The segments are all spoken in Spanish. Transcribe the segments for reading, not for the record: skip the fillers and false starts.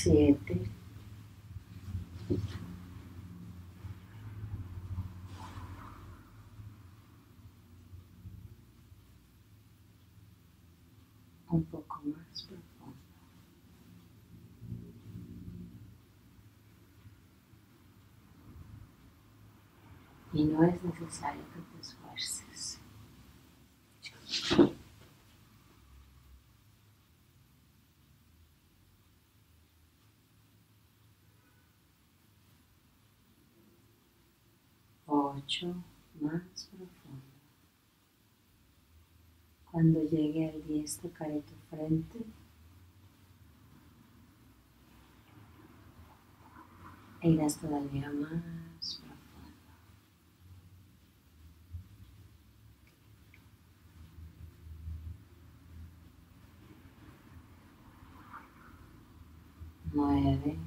7, 'un poco más profundo. Y no es necesario que te esfuerces. Ocho, más profundo. Cuando llegue al 10 tocaré tu frente e irás todavía más profundo. 9,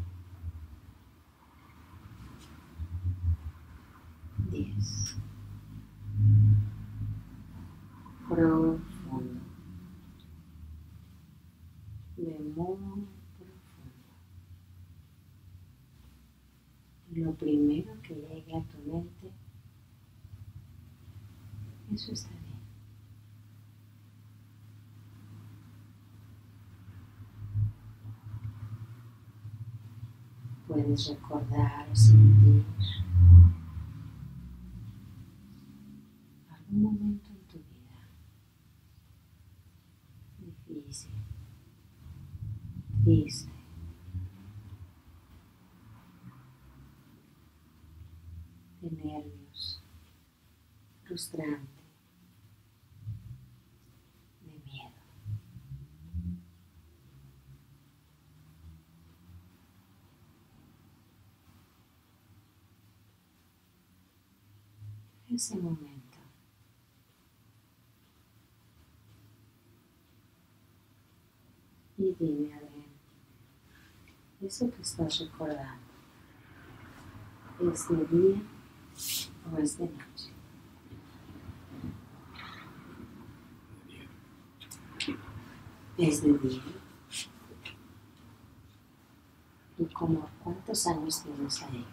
10. Profundo. De muy profundo. Y lo primero que llegue a tu mente, eso está bien. Puedes recordar o sentir algún momento en tu vida difícil, triste, de nervios, frustrante, de miedo. Ese momento. Y dime, Adrián, eso que estás recordando, ¿es de día o es de noche? Es de día. ¿Y como cuántos años tienes ahí?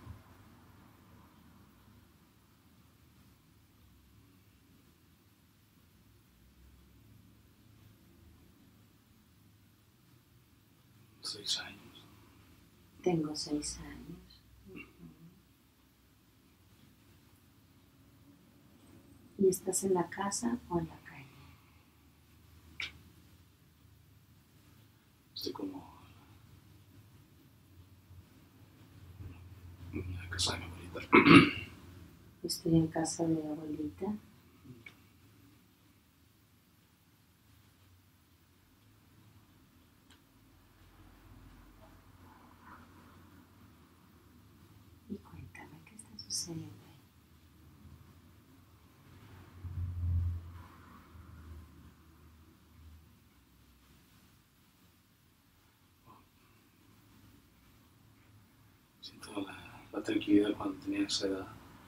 Seis años. Tengo 6 años. ¿Y estás en la casa o en la calle? Estoy como en la casa de mi abuelita. Estoy en casa de mi abuelita. Y cuéntame, ¿qué está sucediendo ahí? Siento la tranquilidad cuando tenía esa edad.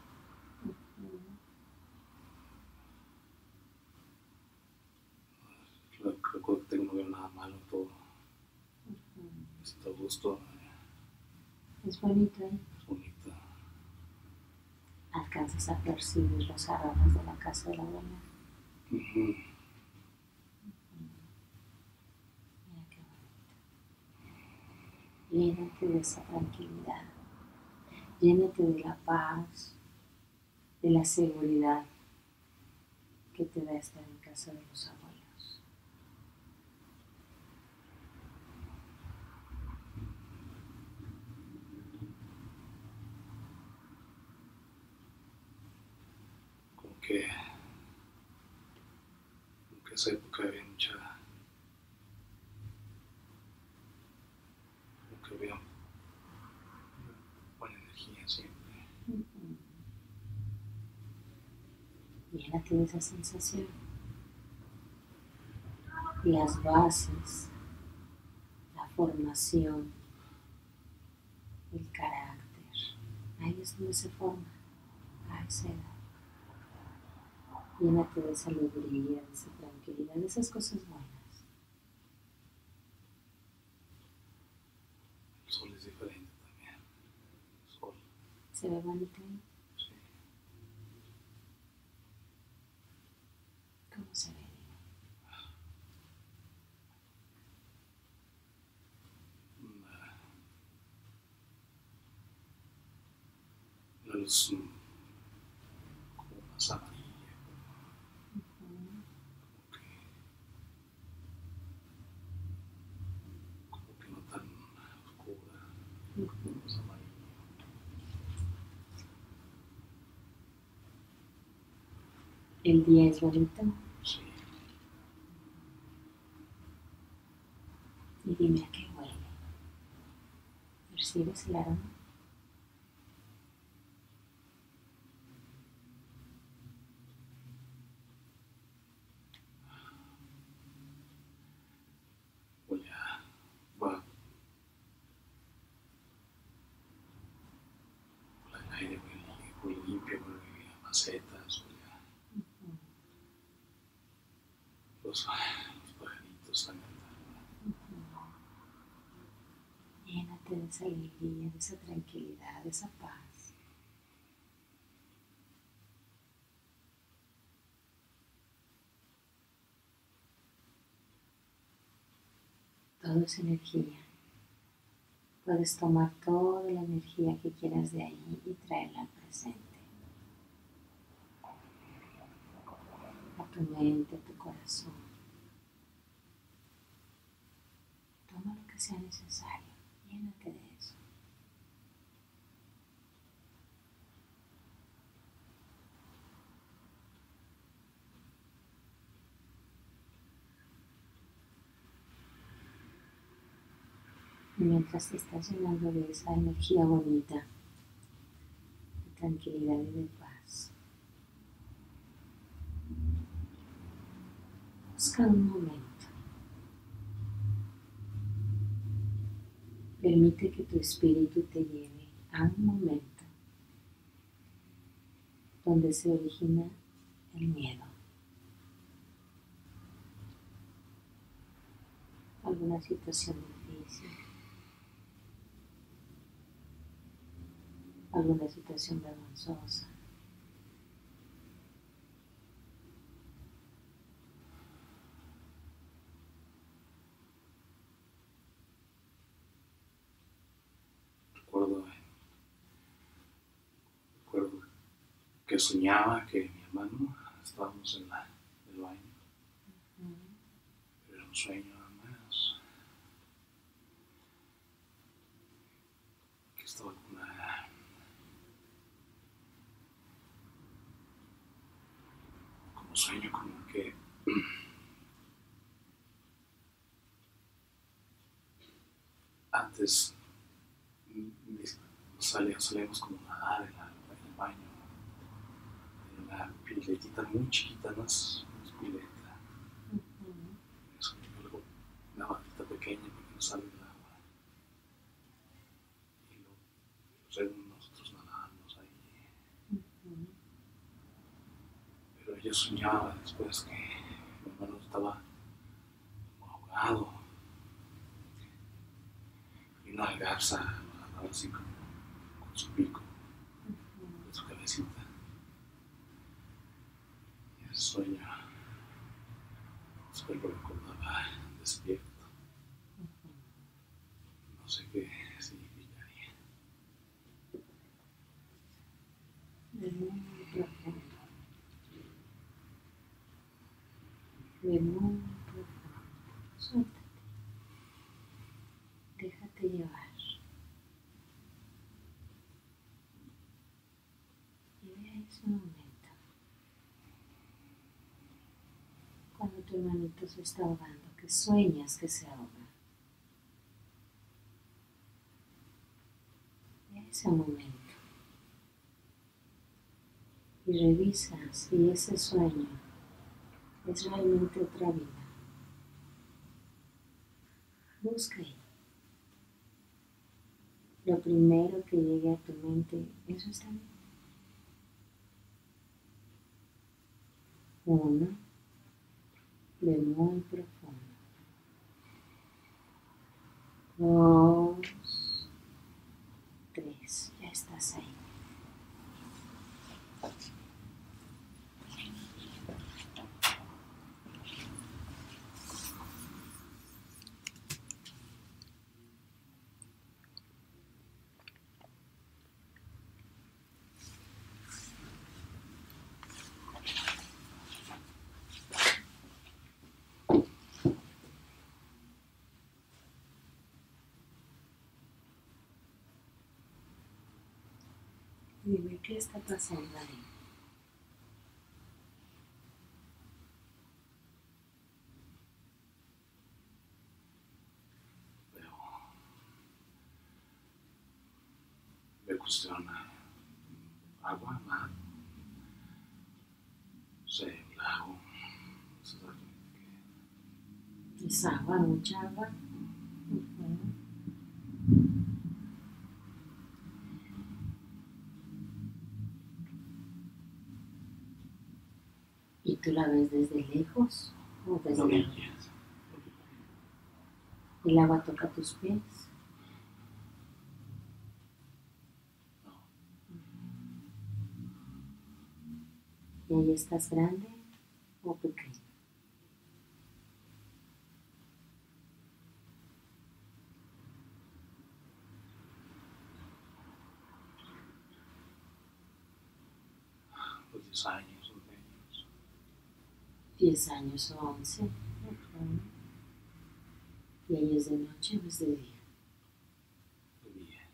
Recuerdo que tengo no veo nada malo, todo. Me siento a gusto. Es bonito ahí. Es bonito. Alcanzas a percibir los aromas de la casa de la abuela. Mira qué bonito. Llénate de esa tranquilidad. Llénate de la paz, de la seguridad que te da estar en casa de los abuelos. Como que en esa época había mucha, como que había buena energía siempre. Llénate de esa sensación. Las bases, la formación, el carácter. Ahí es donde se forma, a esa edad. Llénate de esa alegría, de esa tranquilidad, de esas cosas buenas. ¿Se ve bonito ahí? Sí. ¿Cómo se ve? La luz como más amarilla, como que no tan oscura, más amarilla. ¿El día es bonito? Sí. Y dime a qué huele. ¿Percibes el aroma? Huele a, bueno, huele al aire, huele limpio, huele a macetas, huele a los pajaritos están cantando. Llénate de esa alegría, de esa tranquilidad, de esa paz. Todo es energía. Puedes tomar toda la energía que quieras de ahí y traerla al presente. A tu mente, a tu corazón. Toma lo que sea necesario. Llénate de eso. Y mientras te estás llenando de esa energía bonita, de tranquilidad y de paz, busca un momento. Permite que tu espíritu te lleve a un momento donde se origina el miedo. Alguna situación difícil, alguna situación vergonzosa. Recuerdo que soñaba que mi hermano estábamos en el baño, pero era un sueño nada más, que estaba con como sueño, como que antes salíamos como a nadar en el baño, en una piletita muy chiquita, no es pileta, es algo, una batita pequeña porque no sale el agua. Y luego nosotros nadábamos ahí. Pero yo soñaba después que mi hermano estaba ahogado y una garza andaba así como con su pico, con su cabecita. Y ese sueño después lo recordaba despierto. No sé qué significaría. Ve muy profundo. Ve muy profundo. Suéltate. Déjate llevar. Y ve a ese momento. Cuando tu hermanito se está ahogando, que sueñas que se ahoga. Ve a ese momento. Y revisa si ese sueño es realmente otra vida. Busca ahí. Lo primero que llegue a tu mente, eso está bien. 1, de muy profundo. 2, 3, ya estás ahí. está pasando ahí? Me cuestiona agua, mar, no sé, un lago, no sé exactamente qué. Es agua, mucha agua. ¿Y tú la ves desde lejos o desde Orillas. el agua toca tus pies? No, ¿Y ahí estás grande o pequeño? los 10 años, 11 años. 10 años o 11. ¿Y ahí es de noche o es de día? De día.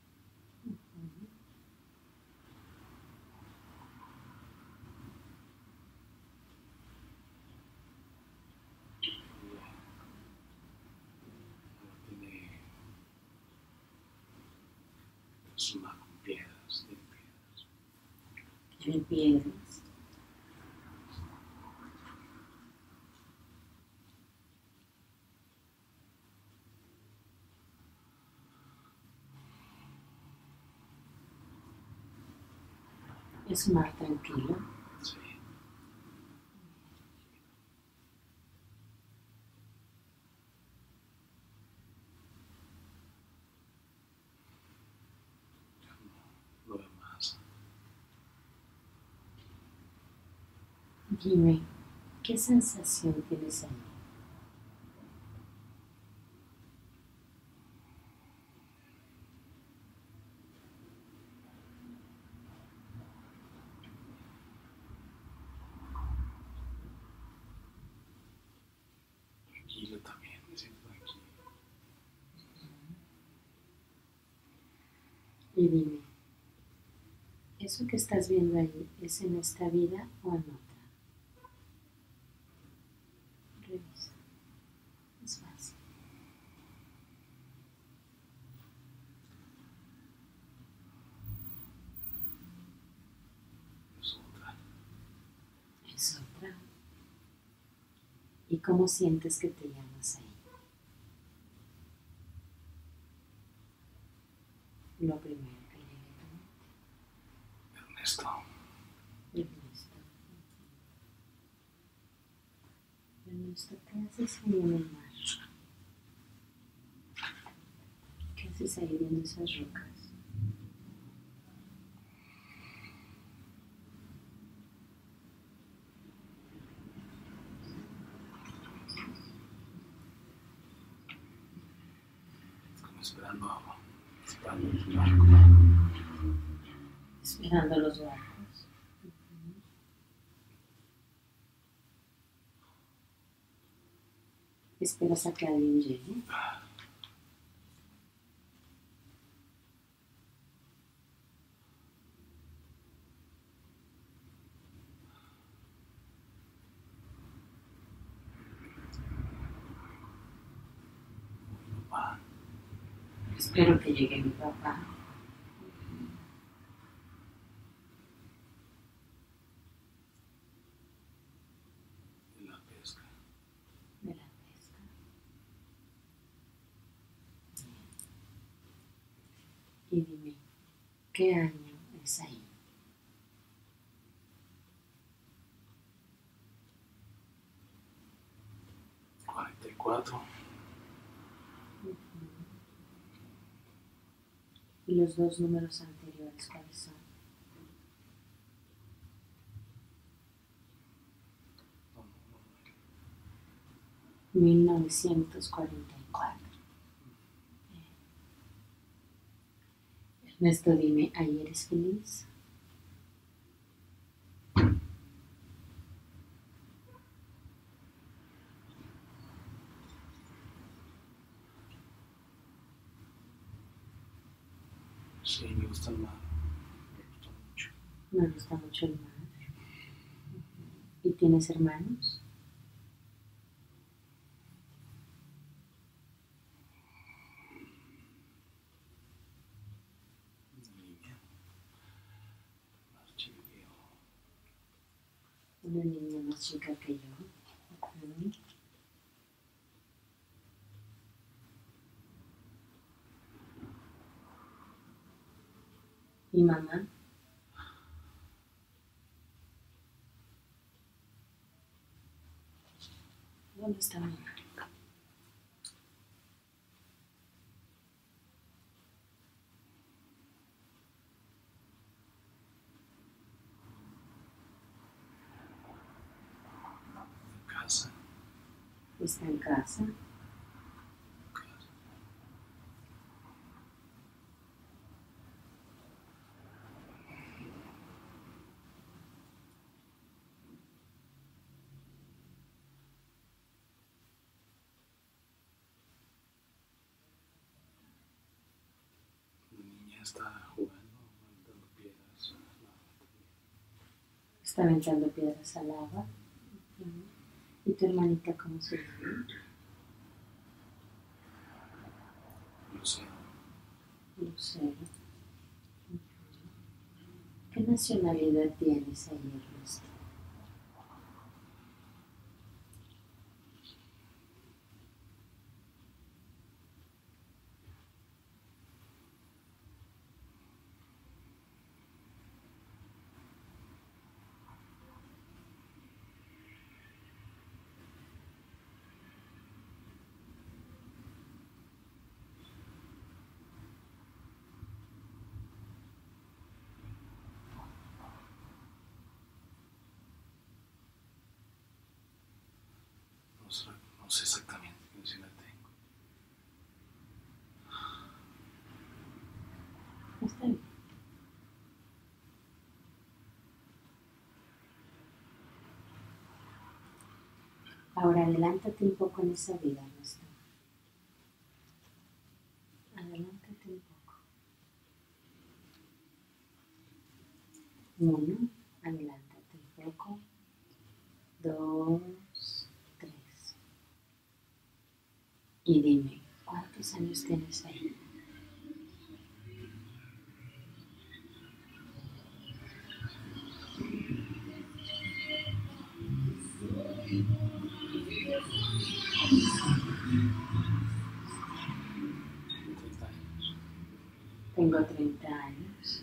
Tiene, es una con piedras, tiene piedras. Tiene piedras. Es un mar tranquilo. Sí. No veo más. Dime, ¿qué sensación tienes ahí? Tranquilo también, me siento tranquilo. Y dime, ¿eso que estás viendo ahí es en esta vida o en otra? Revisa. Es fácil. Es otra. Es otra. ¿Y cómo sientes que te llamas ahí? Lo primero que llegue a tu mente. Ernesto. Ernesto. Ernesto, ¿qué haces ahí en el mar? ¿Qué haces ahí viendo esas rocas? Como esperando el barco. Esperando los barcos. Esperas a que alguien llegue. Papá, Espero que llegue mi papá. de la pesca. De la pesca. Y dime, ¿qué año es ahí? 44. ¿Y los dos números anteriores cuáles son? No, no, 1944. Ernesto, dime, ¿ahí eres feliz? sí, me gusta el mar. Me gusta mucho. Me gusta mucho el mar. ¿Y tienes hermanos? Una niña más chica que yo. Una niña más chica que yo. ¿Y mamá? ¿Dónde está mamá? En casa. ¿Está en casa? La niña está jugando, aventando piedras. Está aventando piedras al agua. ¿Y tu hermanita cómo se llama? Lucero. Lucero. ¿Qué nacionalidad tienes ahí, Ernesto? No sé exactamente qué nacionalidad tengo. Está bien. Ahora adelántate un poco en esa vida, Ernesto. Adelántate un poco. 1, adelántate un poco. 2, 3. Y dime, ¿cuántos años tienes ahí? Tengo 30 años.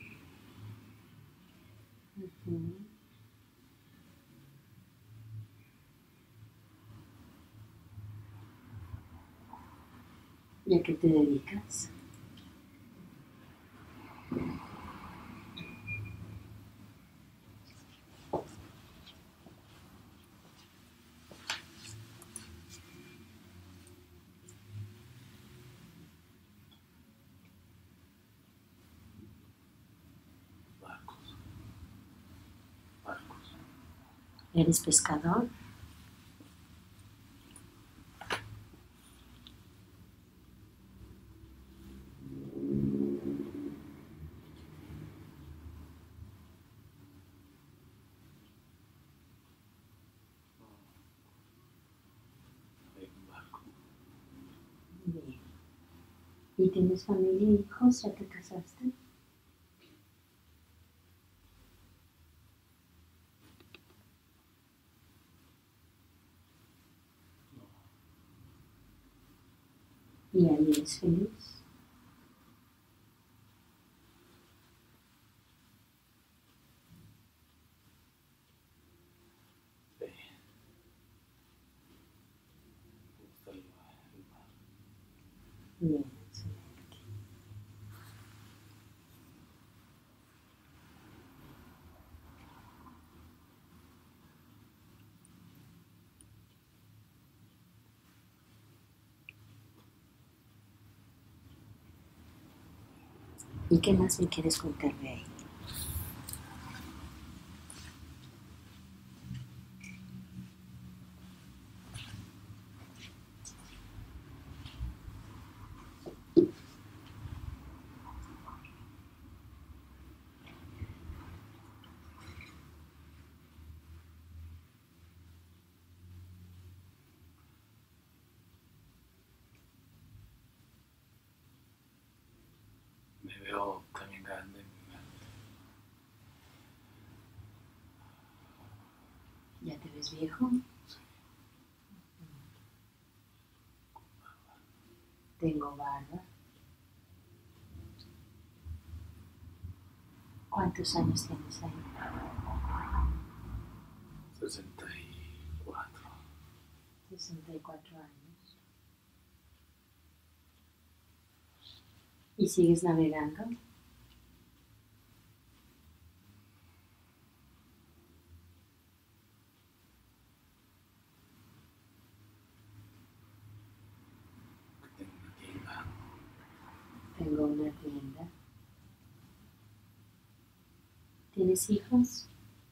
¿Y a qué te dedicas? Barcos. ¿Eres pescador? Bien. ¿Y tienes familia e hijos? ¿Ya te casaste? ¿Y ahí eres feliz? Bien, excelente. ¿Y qué más me quieres contar de ahí? veo también grande en mi mente. ¿Ya te ves viejo? Sí. Tengo barba. ¿Cuántos años tienes ahí? 64. 64 años. ¿Y sigues navegando? Tengo una tienda. Tengo una tienda. ¿Tienes hijos?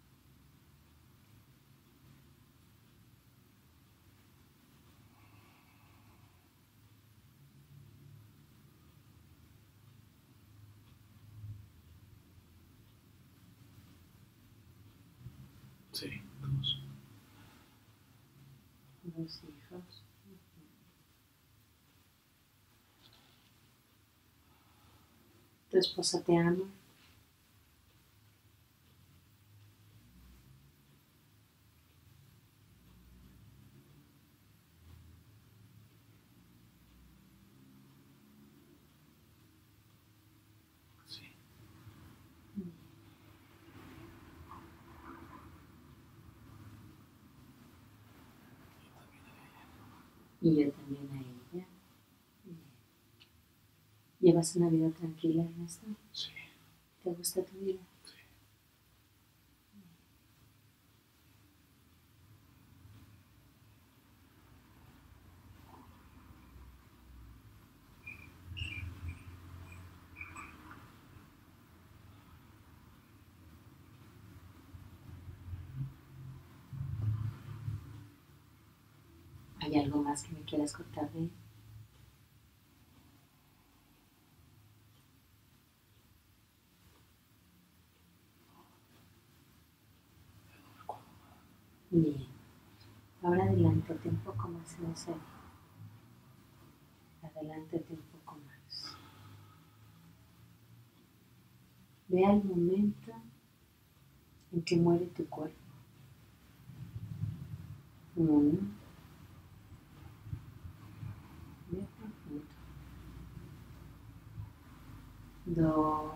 Sí, dos. Dos hijos. ¿Tu esposa te ama? Sí. Y yo también a ella. ¿Llevas una vida tranquila, Ernesto? Sí. ¿Te gusta tu vida? Sí. ¿Hay algo más que me quieras contar de él? Ya no me acuerdo nada. Bien. Ahora adelántate un poco más en esa vida. Adelántate un poco más. Ve al momento en que muere tu cuerpo. 1. Ve profundo. 2,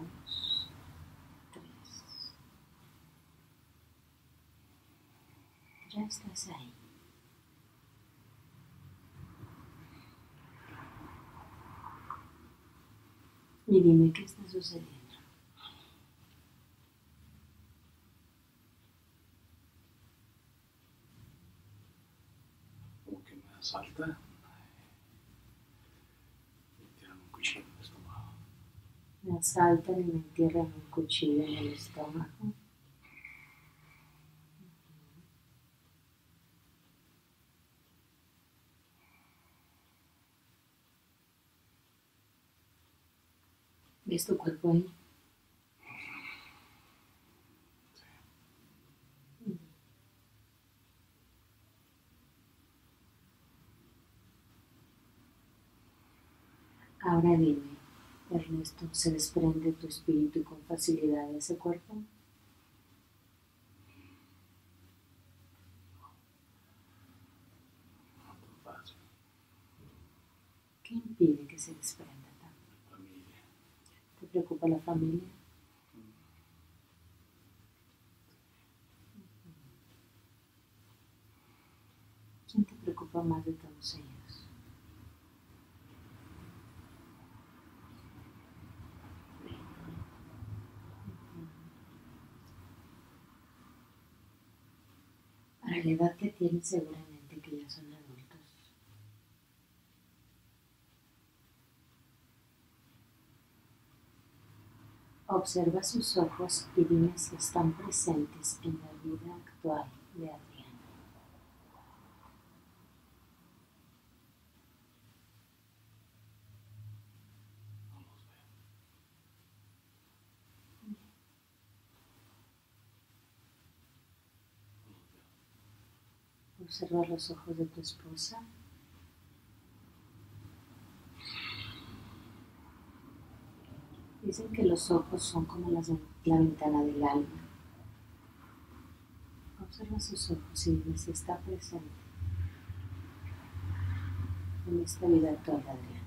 3. Ya estás ahí. Y dime qué está sucediendo. Como que me asalta. Me tiran un cuchillo en el estómago. Me asaltan y me entierran un cuchillo en el estómago. ¿Ves tu cuerpo ahí? Ahora dime, Ernesto, ¿se desprende tu espíritu con facilidad de ese cuerpo? No tan fácil. ¿Qué impide que se desprenda tanto? Familia. ¿Te preocupa la familia? ¿Quién te preocupa más de todos ellos? Para la edad que tienes, seguramente que ya son adultos. Observa sus ojos y dime si están presentes en la vida actual de Adriana. No los veo. No los veo. Observa los ojos de tu esposa. Dicen que los ojos son como la ventana del alma. Observa sus ojos y dime si está presente en esta vida actual, Adrián.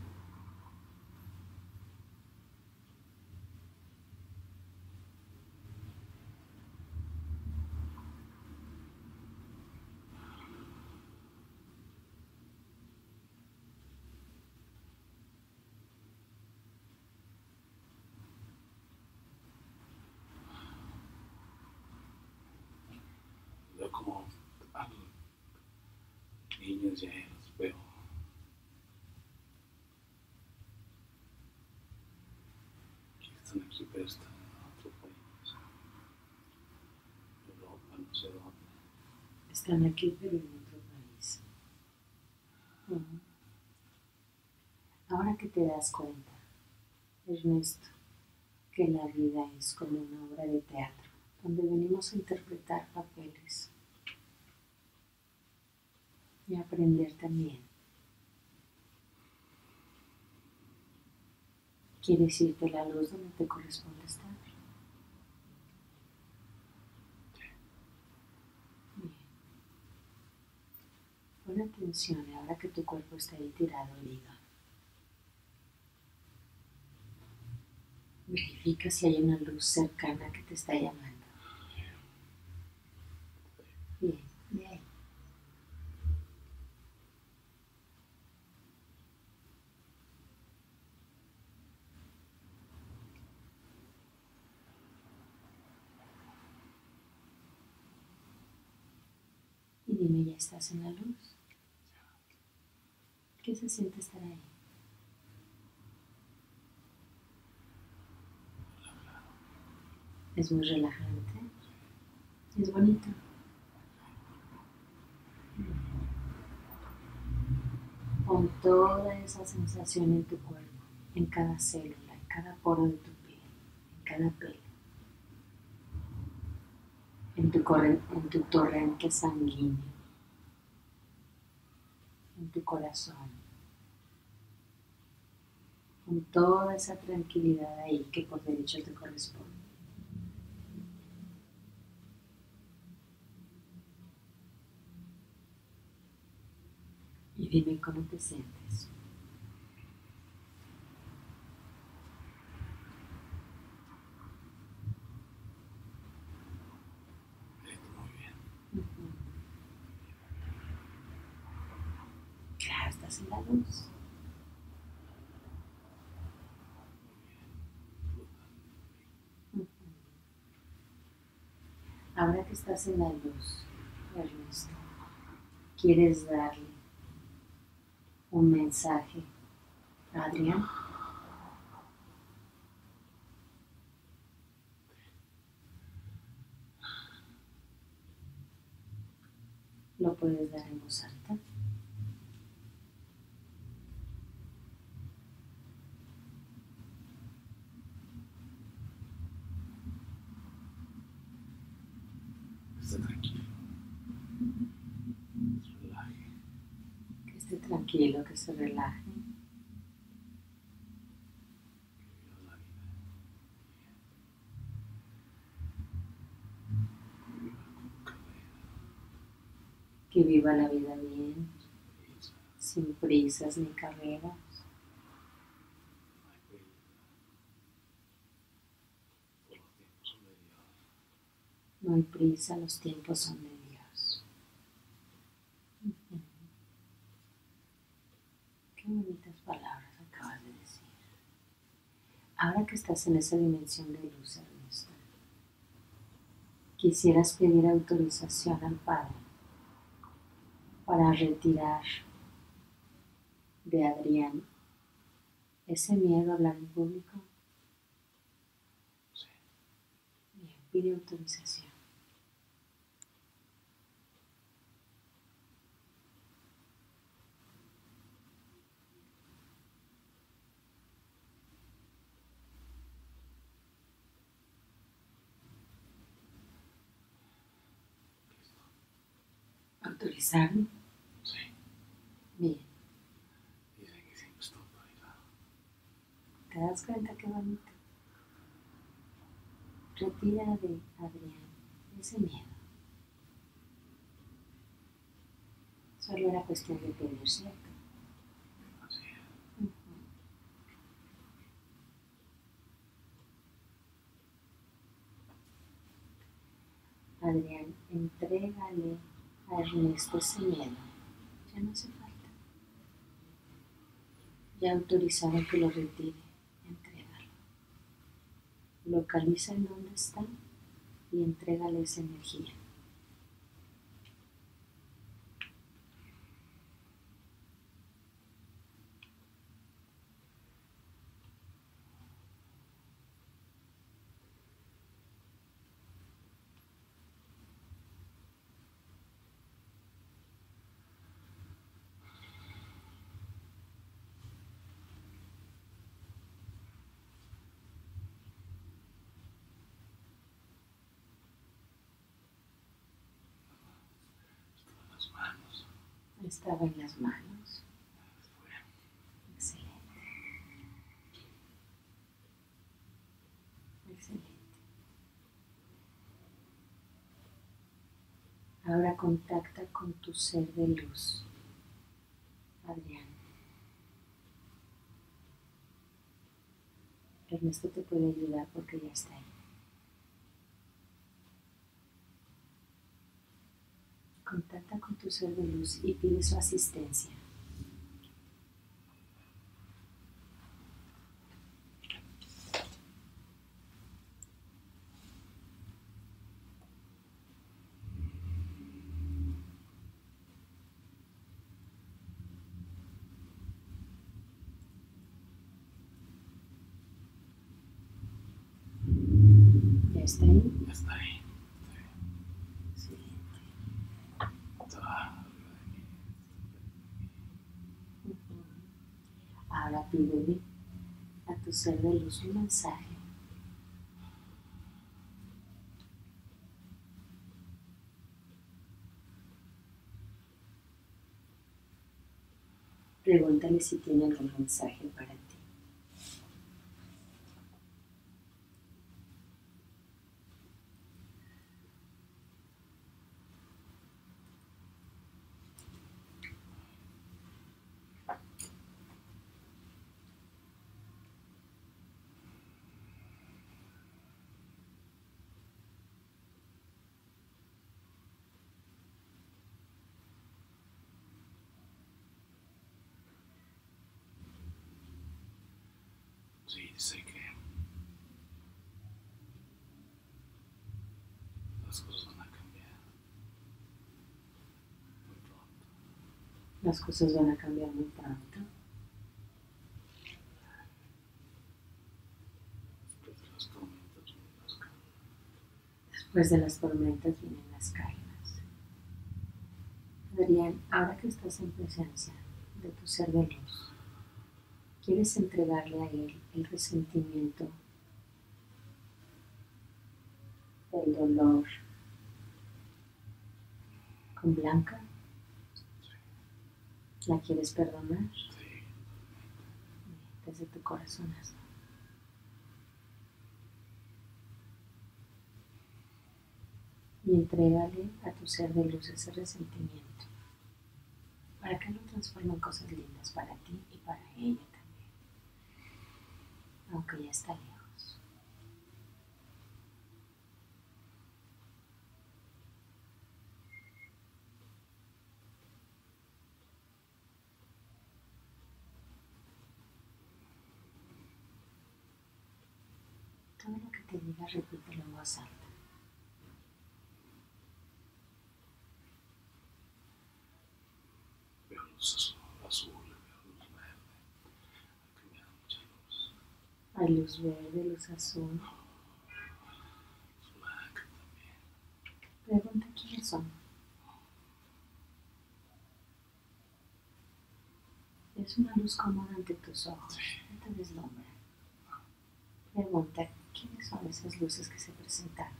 Veo como a los niños ya los veo que están aquí, pero están en otro país. Europa, no sé dónde. Están aquí, pero en otro país. Ahora que te das cuenta, Ernesto, que la vida es como una obra de teatro, donde venimos a interpretar papeles y aprender también. ¿Quieres irte a la luz donde te corresponde estar? Bien. Pon atención ahora que tu cuerpo está ahí tirado, herido. Verifica si hay una luz cercana que te está llamando. Bien, bien. Y dime, ¿ya estás en la luz? ¿Qué se siente estar ahí? Es muy relajante. Es bonito. Pon toda esa sensación en tu cuerpo, en cada célula, en cada poro de tu piel, en cada pelo, en tu torrente sanguíneo, en tu corazón, con toda esa tranquilidad ahí que por derecho te corresponde. Y dime cómo te sientes. Muy bien. Claro, estás en la luz. Ahora que estás en la luz, Ernesto, ¿quieres darle un mensaje a Adrián? Lo puedes dar en voz alta. Está tranquilo. Se relaje. Que esté tranquilo, que se relaje. Que viva la vida. Que viva la vida bien, sin prisas ni carreras. No hay prisa, los tiempos son de Dios. Qué bonitas palabras acabas de decir. Ahora que estás en esa dimensión de luz, Ernesto, quisieras pedir autorización al Padre para retirar de Adrián ese miedo a hablar en público. Sí. Bien, pide autorización. ¿Autorizaron? Sí. Bien. Dicen que siempre está autorizado. ¿Te das cuenta qué bonito? Retira de Adrián ese miedo. Solo era cuestión de pedir, ¿cierto? Así es. Adrián, entrégale a Ernesto ese miedo. Ya no hace falta. Ya autorizaron que lo retire. Entrégalo. Localiza en dónde está y entrégale esa energía. Las manos. Estaba en las manos. Fue. Excelente. Excelente. Ahora contacta con tu ser de luz, Adrián. Ernesto te puede ayudar porque ya está ahí. Contacta con tu ser de luz y pide su asistencia. ¿Ya está ahí? Ya está ahí. Sí. Está arriba de mí. Ahora pídele a tu ser de luz un mensaje. Pregúntale si tiene algún mensaje para ti. Sí, sé que las cosas van a cambiar muy pronto. Las cosas van a cambiar muy pronto. Después de las tormentas vienen las calmas. Después de las tormentas vienen las calmas. Adrián, ahora que estás en presencia de tu ser de luz, ¿quieres entregarle a él el resentimiento, el dolor con Blanca? ¿La quieres perdonar? Sí, Desde tu corazón hazlo. Y entrégale a tu ser de luz ese resentimiento para que lo transforme en cosas lindas para ti y para ella también, aunque ya está lejos. Todo lo que te diga, repítelo en voz alta. veo luz azul, veo luz verde. Ha cambiado mucha luz. Hay luz verde, luz azul. Luz blanca también. Pregunta quiénes son. Es una luz cómoda ante tus ojos. No te deslumbra. Pregunta quiénes son esas luces que se presentaron.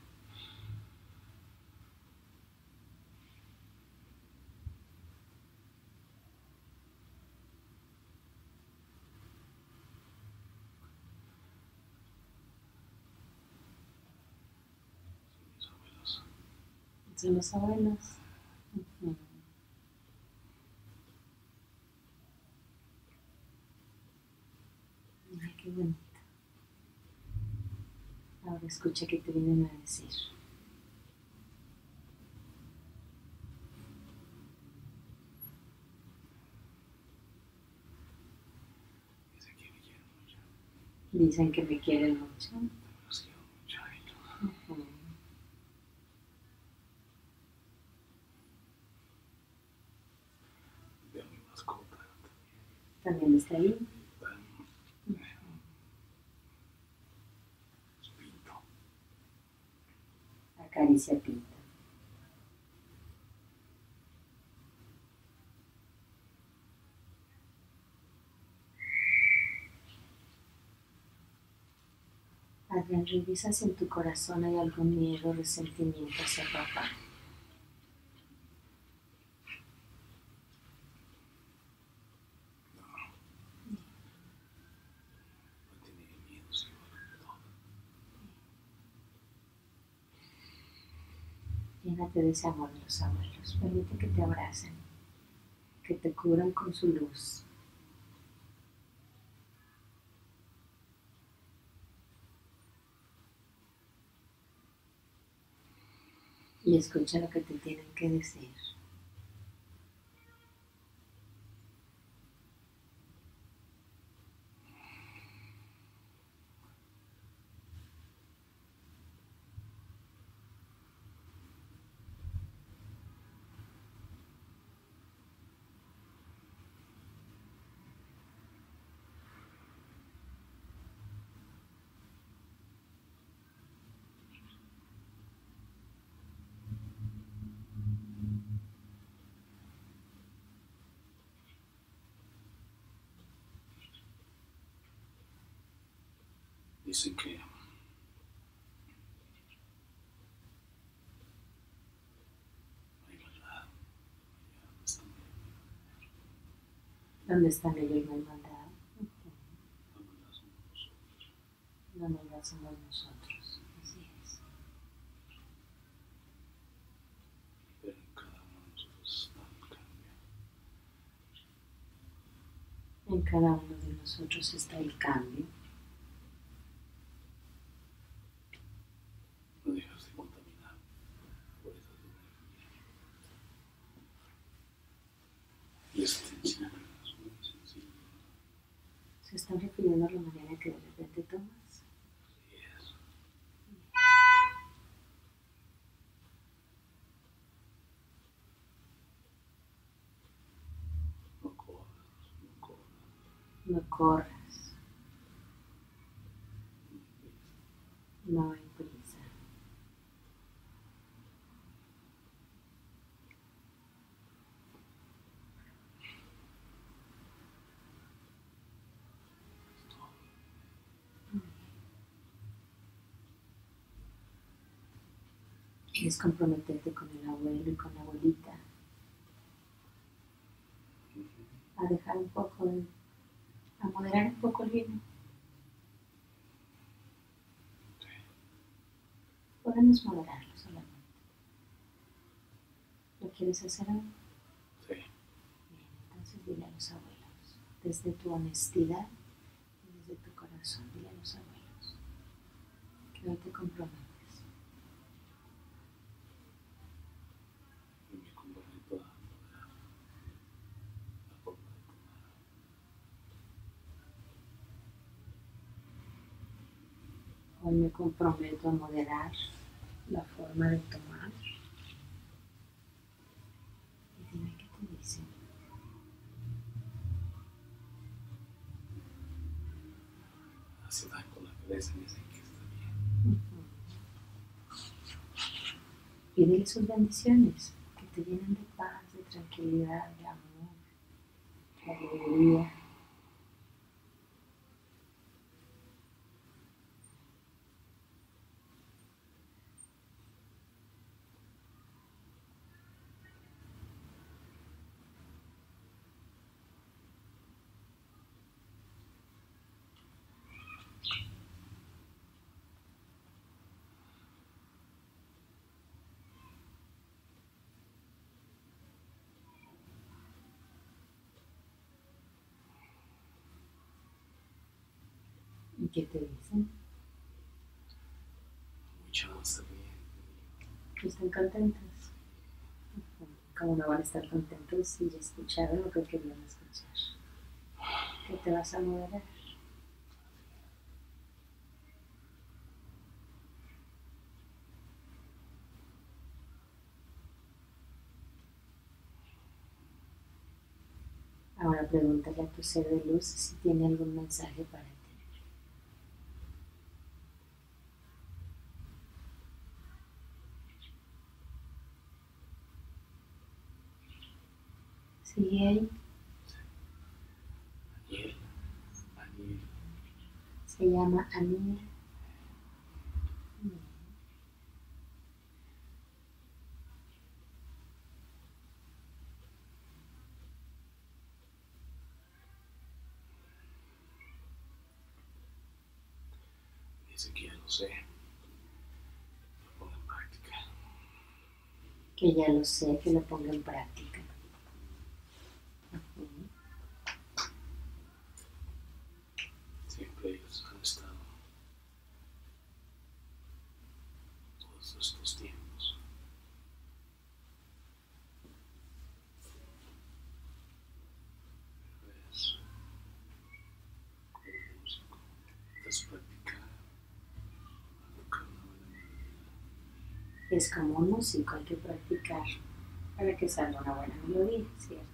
Son los abuelos. Ujú. Ay, qué bonito. Ahora escucha qué te vienen a decir. Dice que me quieren mucho. Dicen que me quieren mucho. Los quiero mucho. Ujú. Veo mi mascota. También está ahí. Pinto. Acaricia Pinto. Adrián, revisa si en tu corazón hay algún miedo o resentimiento hacia papá. No tiene miedo, sí, todo. Llénate de ese amor de los abuelos. Permite que te abracen, que te cubran con su luz. Y escucha lo que te tienen que decir. Dicen que hay maldad. ¿Dónde están ellos? No hay maldad. La maldad somos nosotros. La maldad somos nosotros. Así es. Pero en cada uno de nosotros está el cambio. En cada uno de nosotros está el cambio. No dejas de contaminar por esas energías. Y es sencillo, es muy sencillo. ¿Se están refiriendo a la manera que de repente tomas? Así es. No corras, no corras. No corras. No hay prisa. Quieres comprometerte con el abuelo y con la abuelita a dejar un poco a moderar un poco el vino. Sí. Podemos moderarlo solamente. ¿Lo quieres hacer ahora? Sí. Bien, entonces dile a los abuelos, desde tu honestidad y desde tu corazón, dile a los abuelos que hoy te comprometes. Y me comprometo a moderar la forma de tomar. Hoy me comprometo a moderar la forma de tomar. Y dime qué te dicen. Así dan con la cabeza y dicen que está bien. Pídele sus bendiciones, que te llenen de paz, de tranquilidad, de amor, de alegría. qué te dicen? Mucho más bien. ¿Están contentos? ¿Cómo no van a estar contentos si ya escucharon lo que querían escuchar? ¿Qué te vas a moderar? Ahora pregúntale a tu ser de luz si tiene algún mensaje para ti. ¿Sigue ahí? Aniel, Aniel. Se llama Aniel. Dice que ya lo sé. Lo pongo en práctica. Que ya lo sé, que lo ponga en práctica. Siempre ellos han estado todos estos tiempos. Pero es como un músico. Necesitas practicar. Tocar una buena melodía. Es como un músico, hay que practicar para que salga una buena melodía, ¿cierto?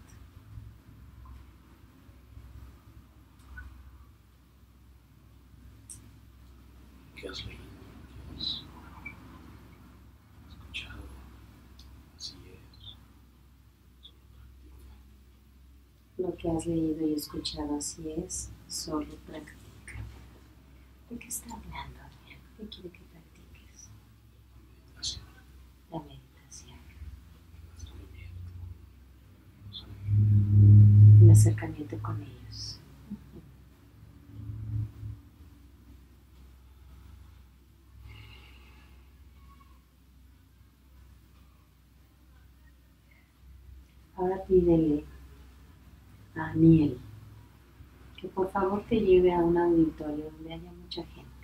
¿Qué has leído? ¿Qué has escuchado? Así es. Solo practica. Lo que has leído y escuchado así es, solo practica. ¿De qué está hablando, Adrián? ¿Qué quiere que practiques? Meditación. La meditación. El acercamiento con los ángeles. El acercamiento con ellos. Ahora pídele a Aniel que por favor te lleve a un auditorio donde haya mucha gente,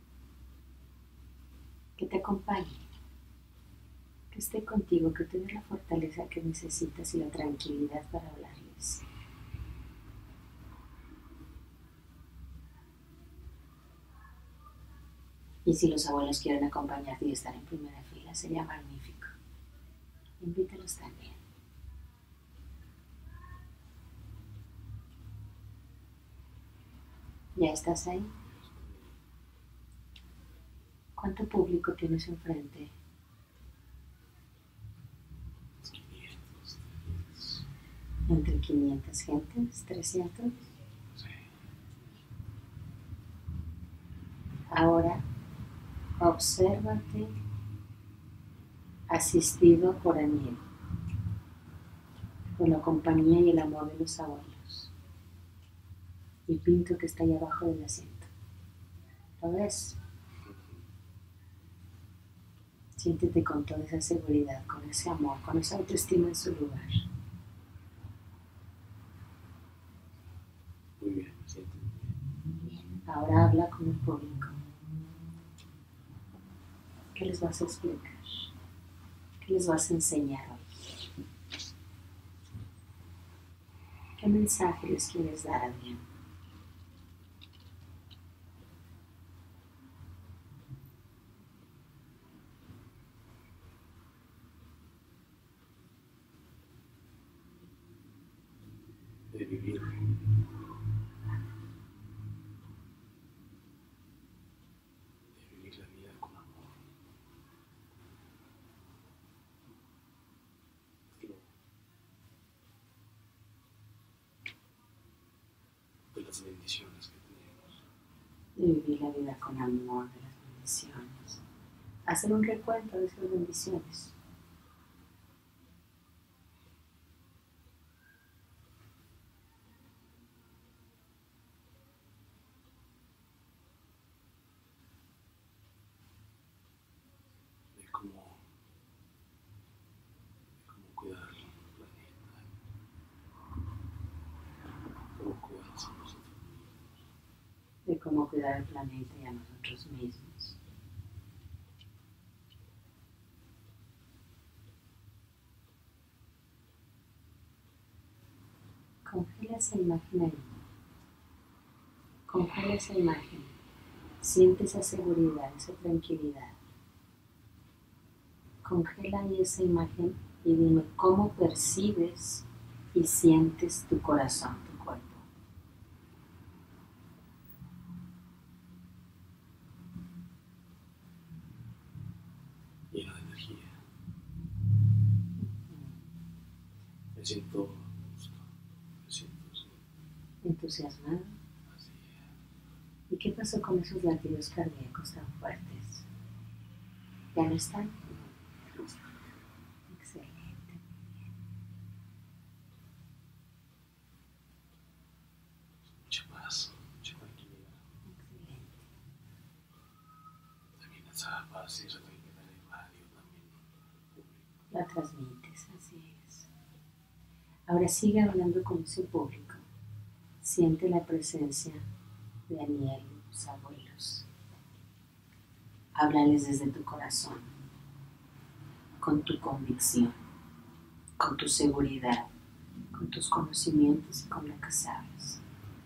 que te acompañe, que esté contigo, que te dé la fortaleza que necesitas y la tranquilidad para hablarles. Y si los abuelos quieren acompañarte y estar en primera fila, sería magnífico. Invítalos también. ¿Ya estás ahí? ¿Cuánto público tienes enfrente? 500, 300. ¿Entre 500 gentes? ¿300? Sí. Ahora, obsérvate asistido por Aniel, con la compañía y el amor de los abuelos. Y Pinto que está ahí abajo del asiento. ¿Lo ves? Siéntete con toda esa seguridad, con ese amor, con esa autoestima en su lugar. Muy bien, me siento muy bien. Bien, ahora habla con el público. ¿Qué les vas a explicar? ¿Qué les vas a enseñar hoy? ¿Qué mensaje les quieres dar, Adrián? De vivir. De vivir la vida con amor. De las bendiciones que tenemos. De vivir la vida con amor, de las bendiciones. Hacer un recuento de esas bendiciones. De cómo cuidar el planeta, cómo cuidarnos a nosotros mismos. De cómo cuidar el planeta y a nosotros mismos. Congela esa imagen ahí. Congela esa imagen. Siente esa seguridad, esa tranquilidad. Congela ahí esa imagen y dime cómo percibes y sientes tu corazón, tu cuerpo. Lleno de energía. Me siento justo. Me siento así. Entusiasmado. Así. ¿Y qué pasó con esos latidos cardíacos tan fuertes? ¿Ya no están? Excelente. Mucha paz, mucha tranquilidad. Excelente. También esa paz y esa tranquilidad en radio también público. La transmites, así es. Ahora sigue hablando con ese público. Siente la presencia de Aniel, tus abuelos. Háblales desde tu corazón, con tu convicción, con tu seguridad, con tus conocimientos y con lo que sabes.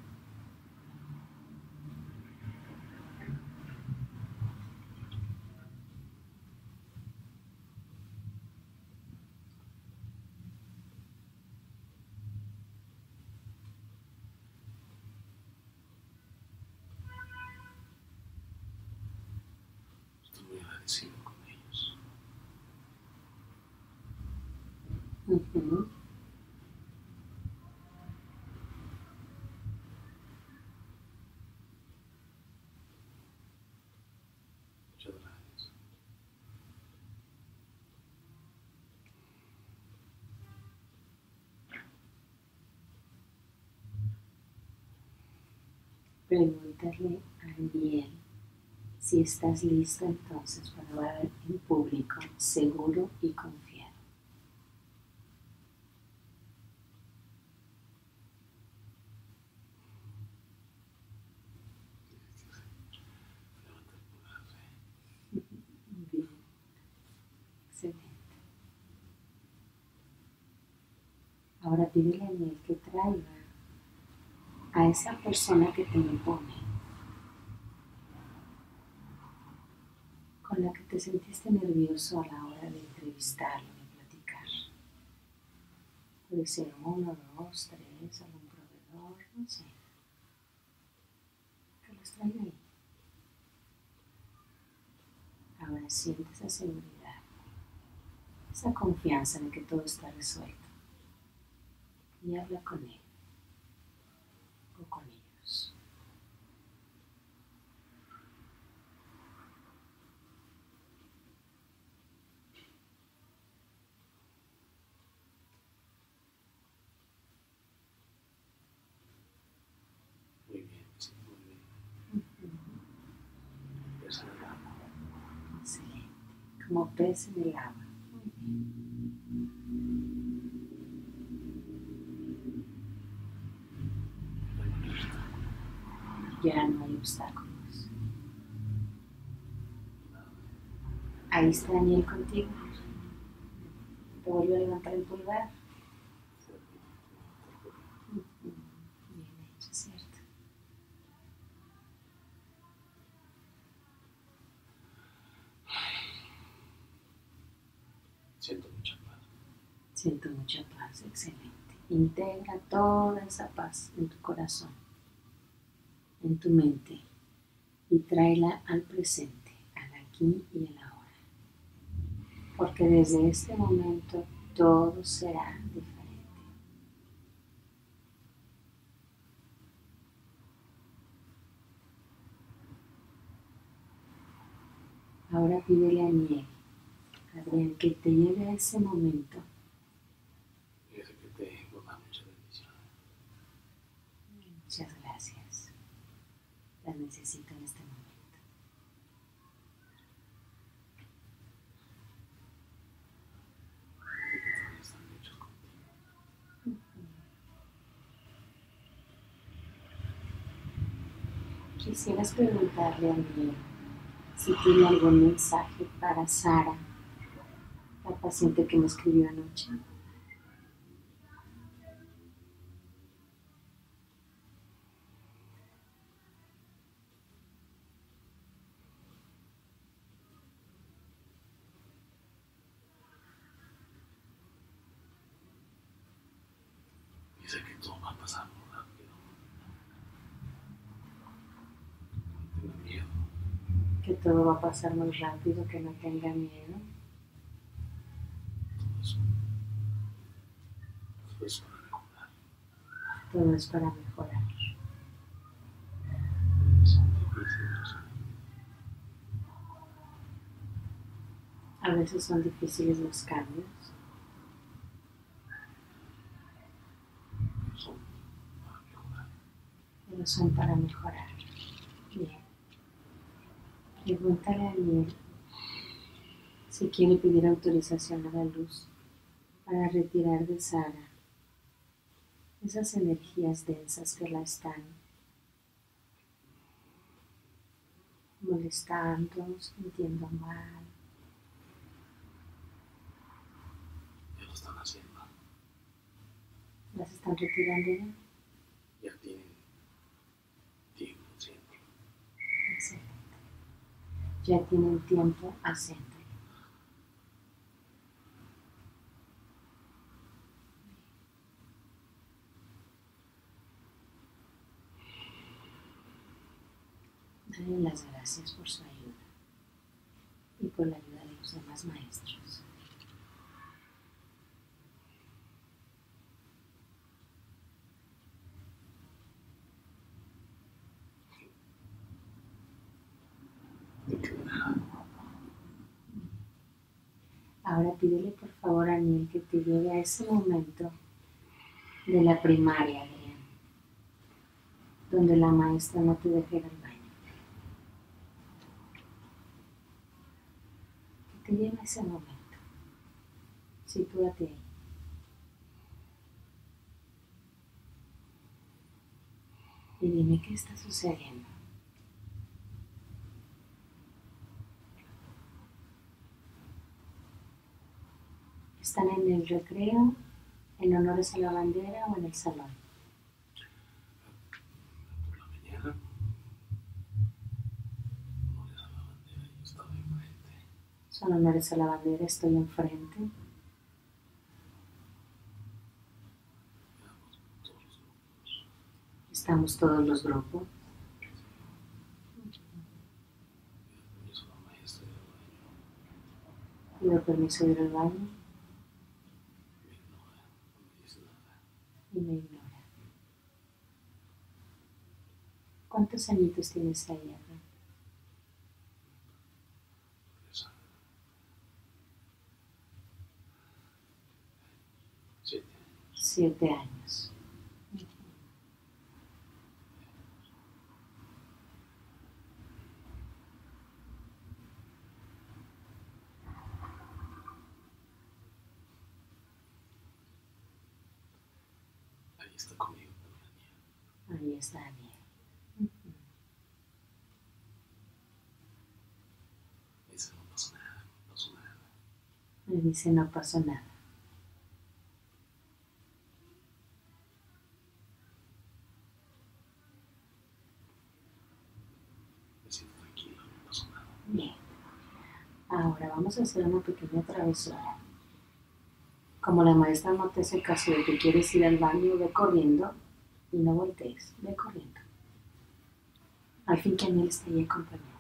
Estoy muy agradecido con ellos. Uh-huh. Muchas gracias. Pregúntale a Aniel si estás listo entonces para hablar en público, seguro y confiado. Levanta el pulgar. Bien, excelente. Ahora pídele a Aniel que traiga a esa persona que te impone, con la que te sentiste nervioso a la hora de entrevistarlo, de platicar. Puede ser uno, dos, tres, algún proveedor, no sé. Que los traiga ahí. Ahora siente esa seguridad, esa confianza de que todo está resuelto. Y habla con él o con ellos. Muy bien, me siento muy bien. Pesa en el agua. Excelente. Como pez en el agua. Muy bien. Ya no hay obstáculos. Ahí está Daniel contigo. Te vuelvo a levantar el pulgar. Bien hecho, ¿cierto? Siento mucha paz. Siento mucha paz, excelente. Integra toda esa paz en tu corazón, en tu mente, y tráela al presente, al aquí y al ahora. Porque desde este momento todo será diferente. Ahora pídele a Aniel, Adrián, que te lleve a ese momento. Yo sé que tengo da mucha bendición. Muchas gracias. Las necesito en este momento. Que están hechos contigo. Quisieras preguntarle a Aniel si tiene algún mensaje para Sara, la paciente que me escribió anoche. Dice que todo va a pasar muy rápido. No tenga miedo. Que todo va a pasar muy rápido, que no tenga miedo. Todo es para mejorar. Todo es para mejorar. Son difíciles. A veces son difíciles los cambios. Son para mejorar. Pero son para mejorar. Bien. Pregúntale a Aniel si quiere pedir autorización a la luz para retirar de Sara esas energías densas que la están molestando, sintiendo mal. Ya lo están haciendo. Las están retirando ya. Ya tienen tiempo haciéndolo. Excelente. Ya tienen tiempo haciéndolo. Dale las gracias por su ayuda y por la ayuda de los demás maestros. Ahora pídele por favor a Aniel que te lleve a ese momento de la primaria, Adrián, donde la maestra no te deja ir al baño. Que te lleve a ese momento. Sitúate ahí. Y dime qué está sucediendo. ¿Están en el recreo, en honores a la bandera o en el salón? Por la mañana, honores a la bandera, yo estaba enfrente. Son honores a la bandera, estoy enfrente. Éramos todos los grupos. Estamos todos los grupos. Pido permiso a la maestra y al baño. Pido permiso de ir al baño Me ignora, no me dice nada. y me ignora. ¿Cuántos añitos tienes ahí, Adrián? Esa. 7 años. 7 años. Ahí está conmigo también. Ahí está Daniel. Dice, no pasa nada, no pasó nada. Me dice, no pasó nada. Me siento tranquilo, no pasó nada. Bien. Ahora vamos a hacer una pequeña travesura. Como la maestra no te hace caso de que quieres ir al baño, ve corriendo y no voltees. Ve corriendo. Al fin que Aniel está ahí acompañándote.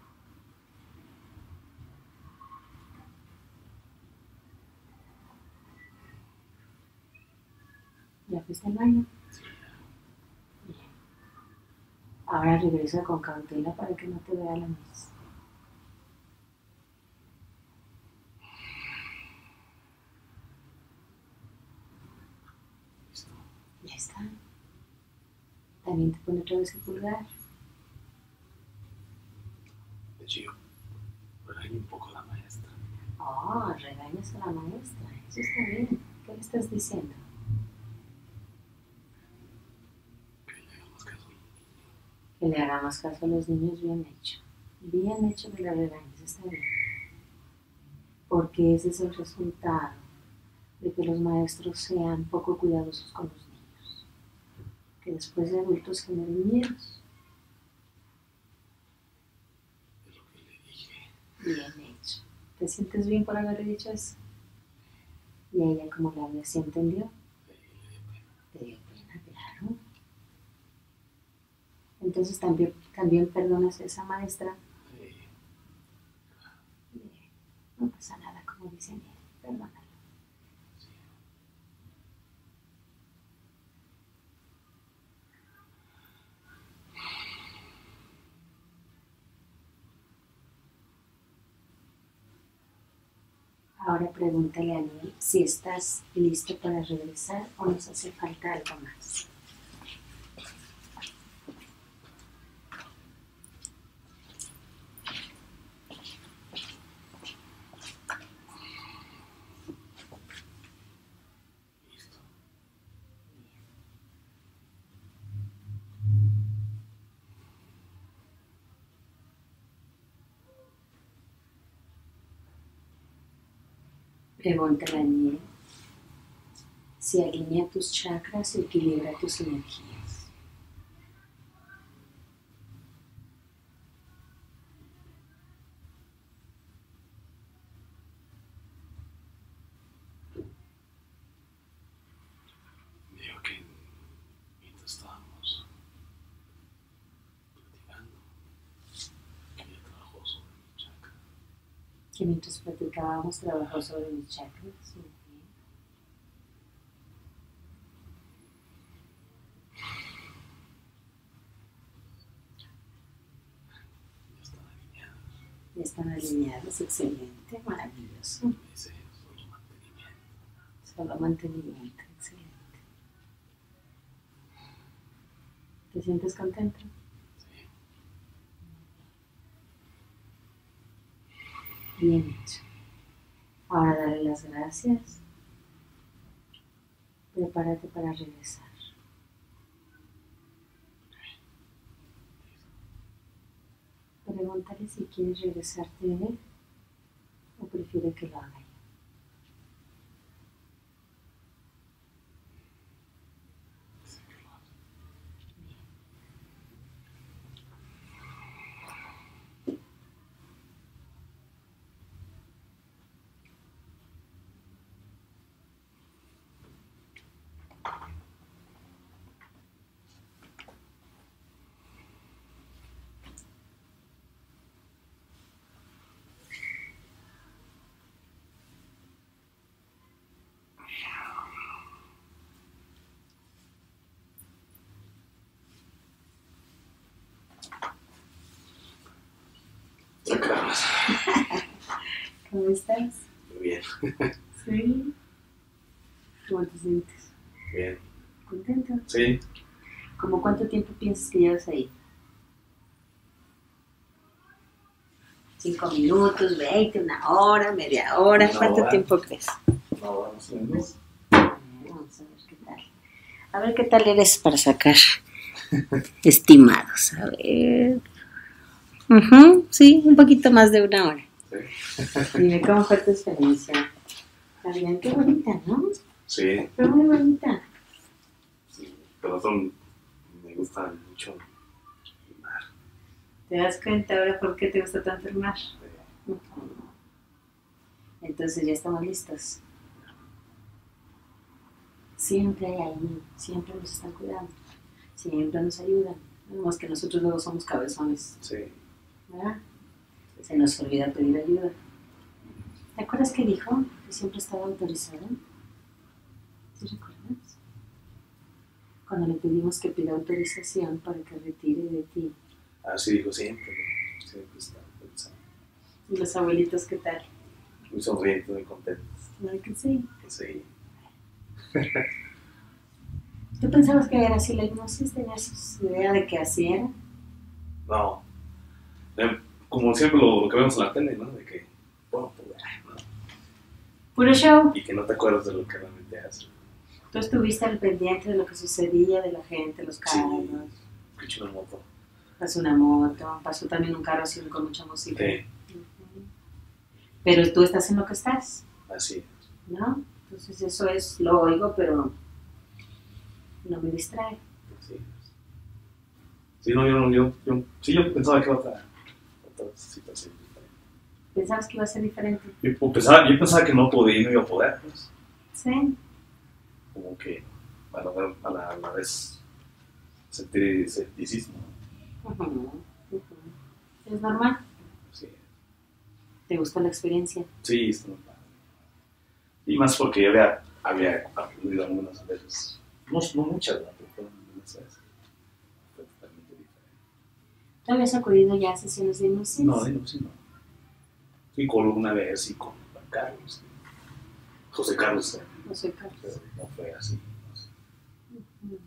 ¿Ya fuiste al baño? Sí, ya. Bien. Ahora regresa con cautela para que no te vea la miss. Listo. Ya está. También te pone otra vez el pulgar. De hecho, yo regaño un poco a la maestra. Oh, regañas a la maestra. Eso está bien. ¿Qué le estás diciendo? Que le hagamos caso a los niños. Que le hagamos caso a los niños, bien hecho. Bien hecho que le regañes, está bien. Porque ese es el resultado de que los maestros sean poco cuidadosos con los niños. Que después de adultos generen miedos. Es lo que le dije. Bien hecho. ¿Te sientes bien por haberle dicho eso? ¿Y a ella cómo la ves? ¿Sí entendió? Le dio pena. Te dio pena, claro. Entonces también perdonas a esa maestra. Sí. Bien. No pasa nada, como dicen él. Perdónala. Sí. Ahora pregúntale a Daniel si estás listo para regresar o nos hace falta algo más. Listo. Pregúntale a Daniel si alinea tus chakras y equilibra tus energías. Me dijo que mientras estábamos platicando, que ella trabajó sobre mi chakra. Que mientras platicábamos trabajó sobre mis chakras. Muy bien. Ya están alineadas. Ya están alineados, excelente, maravilloso. Me dice solo mantenimiento. Solo mantenimiento, excelente. ¿Te sientes contento? Sí. Bien hecho. Ahora dale las gracias. Prepárate para regresar. Pregúntale si quieres regresarte de él o prefiere que lo haga yo. Dice que lo hace. ¿A qué hablas? ¿Cómo estás? Muy bien. Sí. ¿Cómo te sientes? Bien. ¿Contento? Sí. ¿Cómo cuánto tiempo piensas que llevas ahí? 5 minutos, 20, una hora, media hora. Una ¿Cuánto hora. tiempo crees? No, más o menos. Vamos a ver qué tal. A ver qué tal eres para sacar estimados. A ver. Sí, un poquito más de una hora. Sí. Dime cómo fue tu experiencia. Está bien, qué bonita, ¿no? Sí. Fue muy bonita. Sí. Pero son, me gusta mucho el mar. ¿Te das cuenta ahora por qué te gusta tanto el mar? Entonces ya estamos listos. Siempre hay ahí, siempre nos están cuidando, siempre nos ayudan. No más que nosotros luego somos cabezones, Sí. ¿verdad? Se nos olvida pedir ayuda. ¿Te acuerdas que dijo que siempre estaba autorizado? ¿Sí recuerdas? Cuando le pedimos que pida autorización para que retire de ti. Así dijo siempre. Siempre está pensando. ¿Y los abuelitos qué tal? Muy sonriente, muy contento. ¿Verdad que sí? Sí. ¿Tú pensabas que era así la hipnosis? ¿Tenías idea de que así era? No. Como siempre lo que vemos en la tele, ¿no? De que, bueno, pues, ¿no? Puro show. Y que no te acuerdas de lo que realmente haces. Tú estuviste al pendiente de lo que sucedía, de la gente, los carros. Escuché una moto Pasó una moto, pasó también un carro así con mucha música. Sí, Pero tú estás en lo que estás, así es. ¿no? Entonces eso es, lo oigo, pero no me distrae. Así es. Sí, no, sí, yo pensaba que era otra situación diferente. ¿Pensabas que iba a ser diferente? Yo pensaba que no podía y no iba a poder, pues. Sí. Como que a la vez sentir escepticismo. Ujú. Es normal. Sí, ¿Te gustó la experiencia? sí, está muy padre. Y más porque yo había acudido algunas veces, no muchas, ¿verdad? Pero fueron algunas veces. Fue totalmente diferente. ¿Tú habías acudido ya a sesiones de hipnosis? No, sí, no. Fui con una vez y con Juan Carlos. José Carlos. No soy Carlos. No fue así. No sé. Ujú.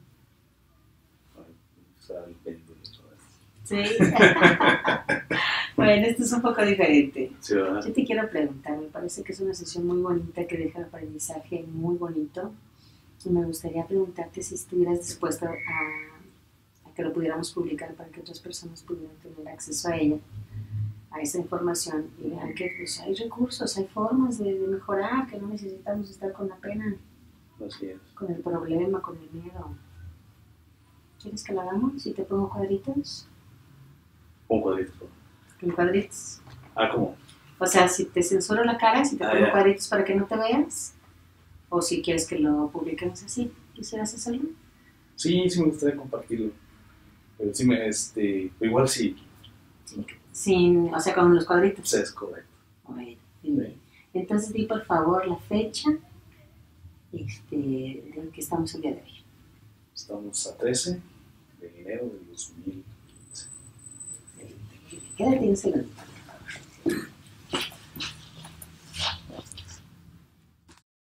Estaba el péndulo otra vez. Sí. Bueno, esto es un poco diferente. Sí, ¿verdad? Yo te quiero preguntar, me parece que es una sesión muy bonita que deja aprendizaje muy bonito. Y me gustaría preguntarte si estuvieras dispuesto a que lo pudiéramos publicar para que otras personas pudieran tener acceso a ella, a esa información y vean que pues, hay recursos, hay formas de mejorar, que no necesitamos estar con la pena, Así es. con el problema, con el miedo. ¿Quieres que lo hagamos? Si te pongo cuadritos. Un cuadrito. ¿Con cuadritos? Ah, ¿cómo? O sea, si te censuro la cara, si te pongo ya. cuadritos para que no te veas, o si quieres que lo publiquemos así, ¿quisieras hacerlo? Sí, me gustaría compartirlo. Pero sí igual sí. Sin, o sea, con los cuadritos. Sí, es correcto. Bueno, sí. Entonces di por favor la fecha de que estamos el día de hoy. Estamos a 13 de enero del 2015. Quédate un segundo.